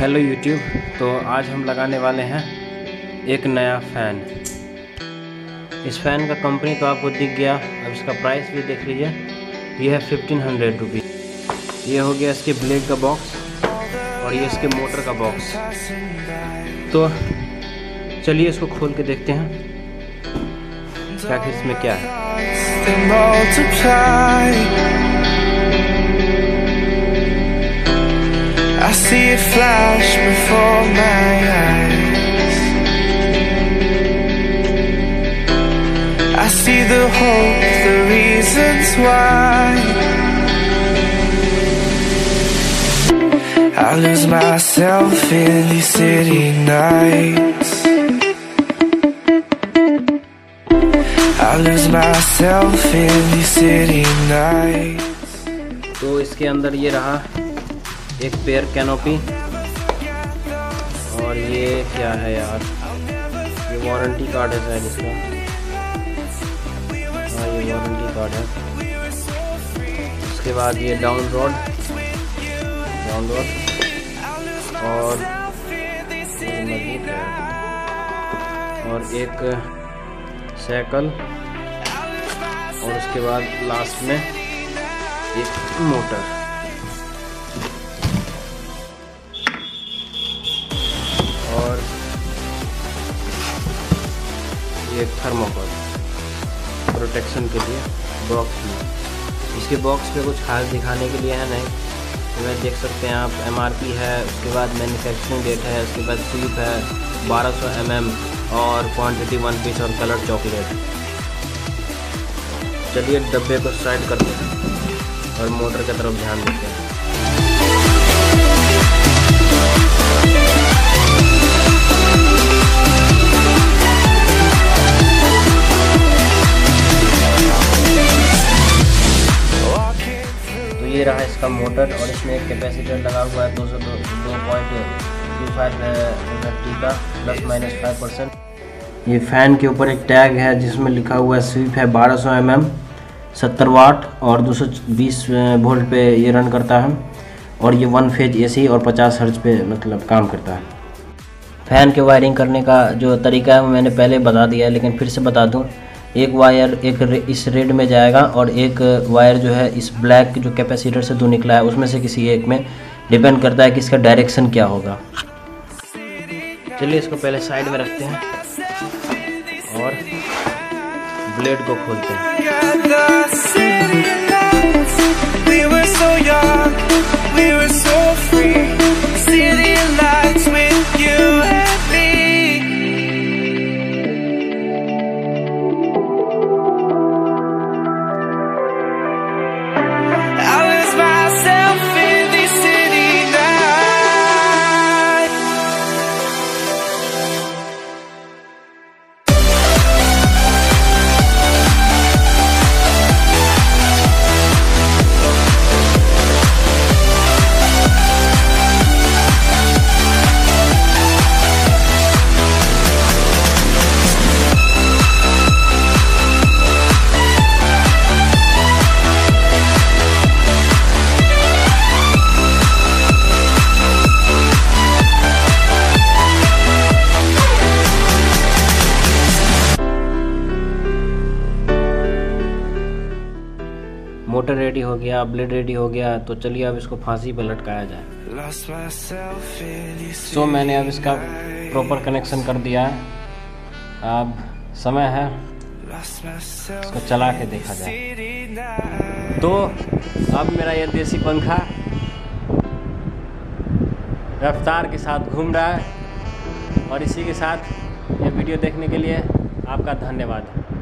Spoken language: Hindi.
Hello YouTube. तो आज हम लगाने वाले हैं एक नया फ़ैन। इस फ़ैन का कंपनी तो आपको दिख गया, अब इसका प्राइस भी देख लीजिए। ये है 1500 रुपीज़। ये हो गया इसके ब्लेड का बॉक्स और ये इसके मोटर का बॉक्स। तो चलिए इसको खोल के देखते हैं क्या इसमें क्या है। I see it flash before my eyes. I see the hope, the reasons why. I lose myself in these city nights. I lose myself in these city nights. तो इसके अंदर ये रहा एक पेयर कैनोपी। और ये क्या है यार, ये वारंटी कार्ड है शायद इसका। हाँ, ये वारंटी कार्ड है। उसके बाद ये डाउन रोड और एक साइकिल और उसके बाद लास्ट में एक मोटर। और ये थर्मोकोल प्रोटेक्शन के लिए बॉक्स में। इसके बॉक्स पे कुछ खास दिखाने के लिए है नहीं, तो मैं देख सकते हैं आप। MRP है, उसके बाद मैन्युफैक्चरिंग डेट है, उसके बाद स्लिप है 1200 mm और क्वांटिटी 1 पीस और कलर चॉकलेट। चलिए डब्बे को साइड करते हैं और मोटर की तरफ ध्यान देते हैं। ये रहा इसका मोटर और इसमें एक कैपेसिटर लगा हुआ है 2.25 का ±5%। ये फ़ैन के ऊपर एक टैग है जिसमें लिखा हुआ है स्वीप है 1200 mm 70 वाट और 220 वोल्ट पे ये रन करता है। और ये 1 फेज AC और 50 हर्ट्ज पे मतलब काम करता है। फ़ैन के वायरिंग करने का जो तरीका है वो मैंने पहले बता दिया है, लेकिन फिर से बता दूं। एक वायर इस रेड में जाएगा और एक वायर जो है इस ब्लैक जो कैपेसिटर से दो निकला है उसमें से किसी एक में। डिपेंड करता है कि इसका डायरेक्शन क्या होगा। चलिए इसको पहले साइड में रखते हैं और ब्लेड को खोलते हैं। मोटर रेडी हो गया, ब्लेड रेडी हो गया। तो चलिए अब इसको फांसी पर लटकाया जाए। मैंने अब इसका प्रॉपर कनेक्शन कर दिया है। अब समय है इसको चला के देखा जाए। तो अब मेरा ये देसी पंखा रफ्तार के साथ घूम रहा है। और इसी के साथ ये वीडियो देखने के लिए आपका धन्यवाद।